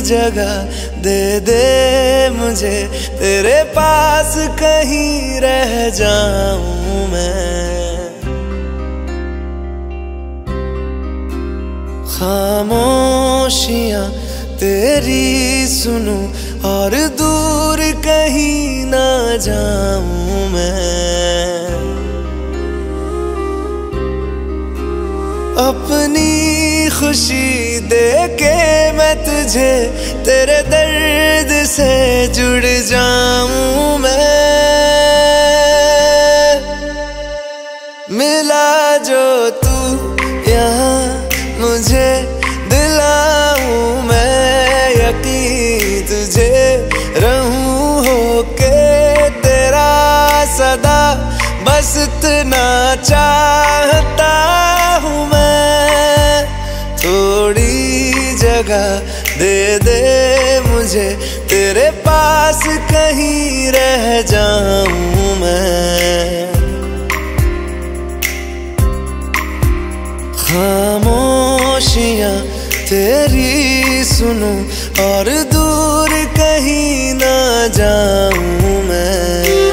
जगह दे दे मुझे, तेरे पास कहीं रह जाऊं मैं। खामोशियां तेरी सुनूं और दूर कहीं ना जाऊं मैं। अपनी खुशी देके मैं तुझे तेरे दर्द से जुड़ जाऊं मैं। मिला जो तू यहाँ मुझे दिलाऊं मैं यकीन, तुझे रहूं होके तेरा सदा, बस इतना चाहता हूँ मैं। थोड़ी जगह दे दे मुझे, तेरे पास कहीं रह जाऊं मैं। खामोशियां तेरी सुनूं और दूर कहीं ना जाऊं मैं।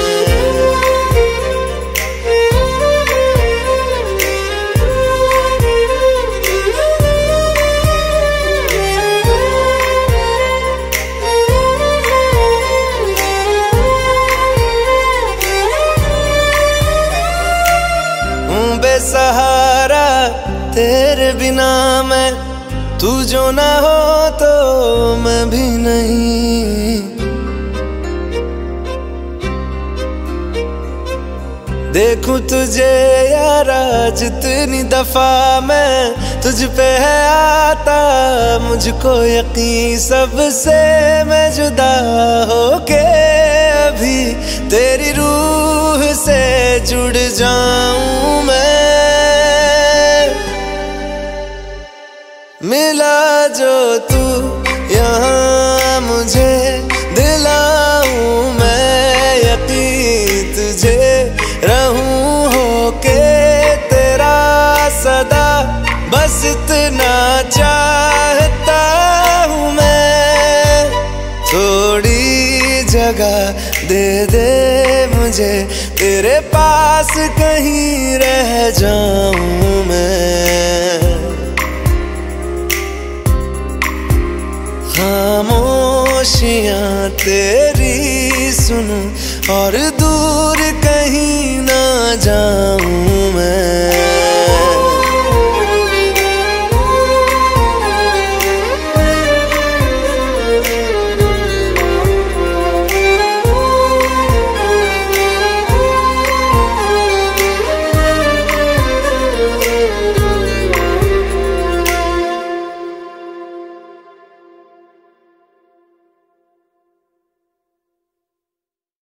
बेसहारा तेरे बिना मैं, तू जो ना हो तो मैं भी नहीं। देखूं तुझे यारा जितनी दफा मैं तुझ पे है आता, मुझको यकीन सबसे मैं जुदा होके अभी तेरी रूह से जुड़ जाऊं मैं। मिला जो तू यहाँ मुझे दिलाऊं मैं यकीन, तुझे रहूं होके तेरा सदा, बस इतना चाहता हूँ मैं। थोड़ी जगह दे दे मुझे, तेरे पास कहीं रह जाऊं मैं। खामोशियां तेरी सुनूं और दूर कहीं ना जाऊं मैं।